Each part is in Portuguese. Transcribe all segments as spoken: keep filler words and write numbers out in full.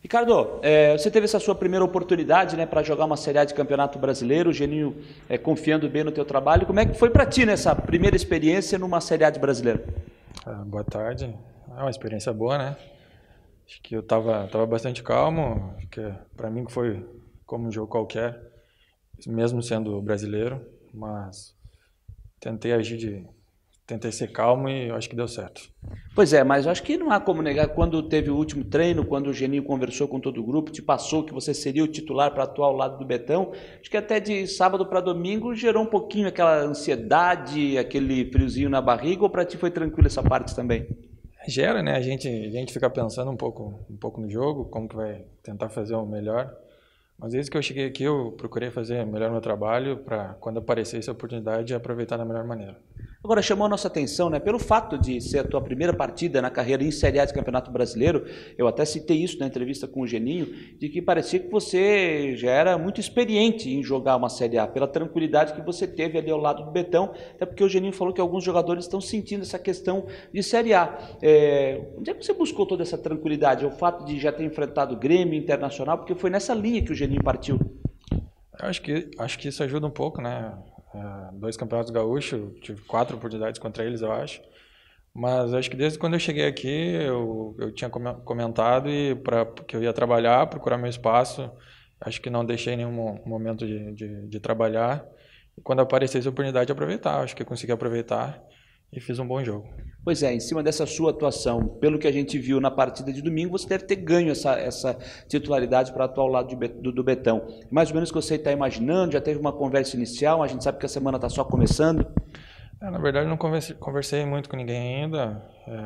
Ricardo, é, você teve essa sua primeira oportunidade, né, para jogar uma Série A de Campeonato Brasileiro, o Geninho é, confiando bem no teu trabalho. Como é que foi para ti nessa primeira experiência numa Série A de Brasileiro? Ah, boa tarde. É uma experiência boa, né? Acho que eu tava, tava bastante calmo, que para mim foi como um jogo qualquer, mesmo sendo brasileiro, mas tentei agir de, tentei ser calmo e eu acho que deu certo. Pois é, mas eu acho que não há como negar, quando teve o último treino, quando o Geninho conversou com todo o grupo, te passou que você seria o titular para atuar ao lado do Betão, acho que até de sábado para domingo gerou um pouquinho aquela ansiedade, aquele friozinho na barriga, ou para ti foi tranquilo essa parte também? Gera, né? A gente, a gente fica pensando um pouco, um pouco no jogo, como que vai tentar fazer o melhor. Mas desde que eu cheguei aqui, eu procurei fazer melhor meu trabalho para, quando aparecesse a oportunidade, aproveitar da melhor maneira. Agora, chamou a nossa atenção, né, pelo fato de ser a tua primeira partida na carreira em Série A de Campeonato Brasileiro, eu até citei isso na entrevista com o Geninho, de que parecia que você já era muito experiente em jogar uma Série A, pela tranquilidade que você teve ali ao lado do Betão, até porque o Geninho falou que alguns jogadores estão sentindo essa questão de Série A. É, onde é que você buscou toda essa tranquilidade? É o fato de já ter enfrentado o Grêmio Internacional, porque foi nessa linha que o Geninho partiu. Eu acho que, acho que isso ajuda um pouco, né? É, dois campeonatos gaúchos, tive quatro oportunidades contra eles, eu acho. Mas acho que desde quando eu cheguei aqui, eu, eu tinha comentado e pra, que eu ia trabalhar, procurar meu espaço. Acho que não deixei nenhum momento de, de, de trabalhar. E quando aparecesse a oportunidade, aproveitar. Acho que eu consegui aproveitar e fiz um bom jogo. Pois é, em cima dessa sua atuação, pelo que a gente viu na partida de domingo, você deve ter ganho essa, essa titularidade para atuar ao lado de, do, do Betão. Mais ou menos o que você está imaginando, já teve uma conversa inicial, a gente sabe que a semana está só começando. É, na verdade, não conversei, conversei muito com ninguém ainda.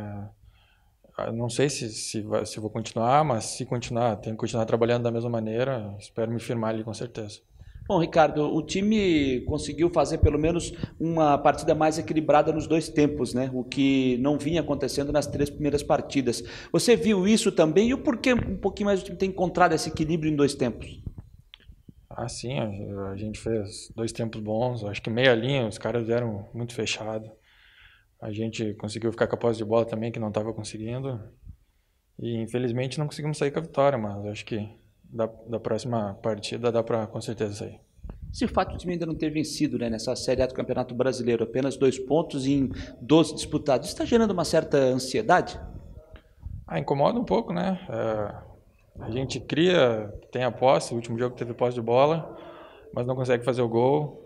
É, não sei se, se, vai, se vou continuar, mas se continuar, tenho que continuar trabalhando da mesma maneira. Espero me firmar ali com certeza. Bom, Ricardo, o time conseguiu fazer pelo menos uma partida mais equilibrada nos dois tempos, né? O que não vinha acontecendo nas três primeiras partidas. Você viu isso também e o porquê um pouquinho mais o time tem encontrado esse equilíbrio em dois tempos? Ah, sim, a, a gente fez dois tempos bons. Acho que meia linha, os caras vieram muito fechados. A gente conseguiu ficar com a posse de bola também, que não estava conseguindo. E infelizmente não conseguimos sair com a vitória, mas acho que da, da próxima partida dá para com certeza sair. Se o fato de o time ainda não ter vencido, né, nessa Série A do Campeonato Brasileiro, apenas dois pontos em doze disputados, está gerando uma certa ansiedade? Ah, incomoda um pouco, né? É, a gente cria, tem a posse, o último jogo teve posse de bola, mas não consegue fazer o gol.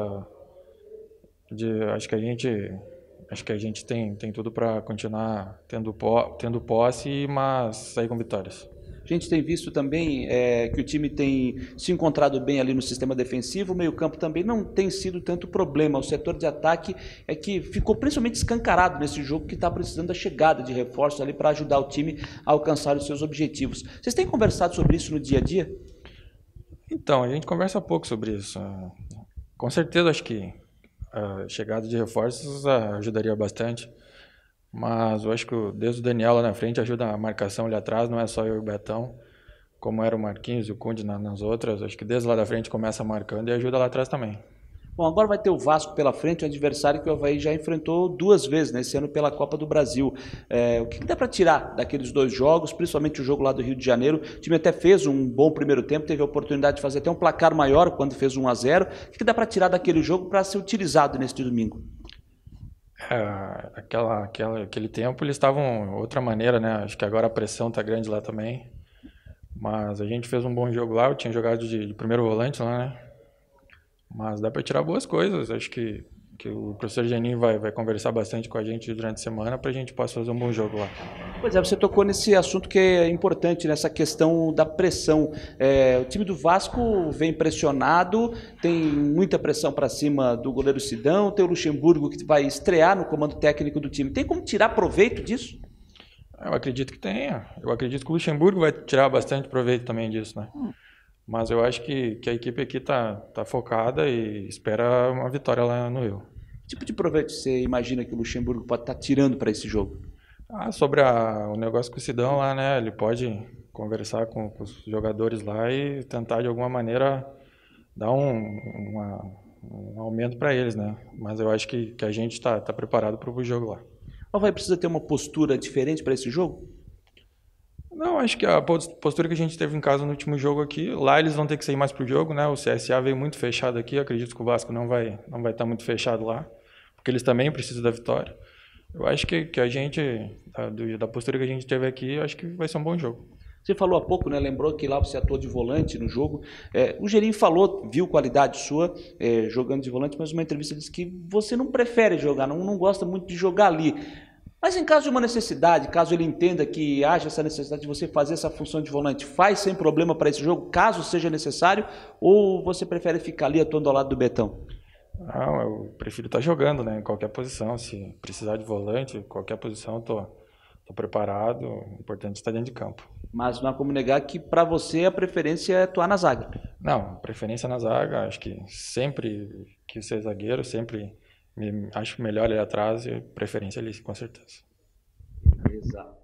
É, de, acho que a gente, acho que a gente tem, tem tudo para continuar tendo, po, tendo posse, mas sair com vitórias. A gente tem visto também é, que o time tem se encontrado bem ali no sistema defensivo, o meio-campo também não tem sido tanto problema. O setor de ataque é que ficou principalmente escancarado nesse jogo, que está precisando da chegada de reforços ali para ajudar o time a alcançar os seus objetivos. Vocês têm conversado sobre isso no dia a dia? Então, a gente conversa pouco sobre isso. Com certeza, acho que a chegada de reforços ajudaria bastante. Mas eu acho que desde o Daniel lá na frente ajuda a marcação ali atrás, não é só eu e o Betão, como era o Marquinhos e o Conde nas outras. Acho que desde lá da frente começa marcando e ajuda lá atrás também. Bom, agora vai ter o Vasco pela frente, um adversário que o Avaí já enfrentou duas vezes, né, esse ano pela Copa do Brasil. É, o que, que dá para tirar daqueles dois jogos, principalmente o jogo lá do Rio de Janeiro? O time até fez um bom primeiro tempo, teve a oportunidade de fazer até um placar maior quando fez um a zero. O que, que dá para tirar daquele jogo para ser utilizado neste domingo? É, aquela, aquela, aquele tempo eles estavam outra maneira, né? Acho que agora a pressão tá grande lá também. Mas a gente fez um bom jogo lá, eu tinha jogado de, de primeiro volante lá, né? Mas dá para tirar boas coisas. Acho que, que o professor Geninho vai, vai conversar bastante com a gente durante a semana para a gente possa fazer um bom jogo lá. Pois é, você tocou nesse assunto que é importante, nessa questão da pressão. É, o time do Vasco vem pressionado, tem muita pressão para cima do goleiro Sidão, tem o Luxemburgo que vai estrear no comando técnico do time. Tem como tirar proveito disso? Eu acredito que tenha. Eu acredito que o Luxemburgo vai tirar bastante proveito também disso, né? Hum. Mas eu acho que, que a equipe aqui tá, tá focada e espera uma vitória lá no Rio. Que tipo de proveito você imagina que o Luxemburgo pode estar tirando para esse jogo? Ah, sobre a, o negócio com o Sidão lá, né? Ele pode conversar com, com os jogadores lá e tentar de alguma maneira dar um, uma, um aumento para eles, né? Mas eu acho que, que a gente está tá preparado para o jogo lá. O Avaí precisa ter uma postura diferente para esse jogo? Não, acho que a postura que a gente teve em casa no último jogo aqui, lá eles vão ter que sair mais pro jogo, né? O C S A veio muito fechado aqui, acredito que o Vasco não vai não vai estar muito fechado lá, porque eles também precisam da vitória. Eu acho que, que a gente, da, da postura que a gente teve aqui, acho que vai ser um bom jogo. Você falou há pouco, né? Lembrou que lá você atuou de volante no jogo. É, o Geninho falou, viu qualidade sua é, jogando de volante, mas numa entrevista disse que você não prefere jogar, não, não gosta muito de jogar ali. Mas em caso de uma necessidade, caso ele entenda que haja essa necessidade de você fazer essa função de volante, faz sem problema para esse jogo, caso seja necessário, ou você prefere ficar ali atuando ao lado do Betão? Não, eu prefiro estar jogando, né? Em qualquer posição. Se precisar de volante, qualquer posição, eu tô, tô preparado. O importante é estar dentro de campo. Mas não há como negar que para você a preferência é atuar na zaga. Não, preferência na zaga. Acho que sempre que ser zagueiro, sempre me, acho melhor ali atrás e preferência ali, com certeza. Exato.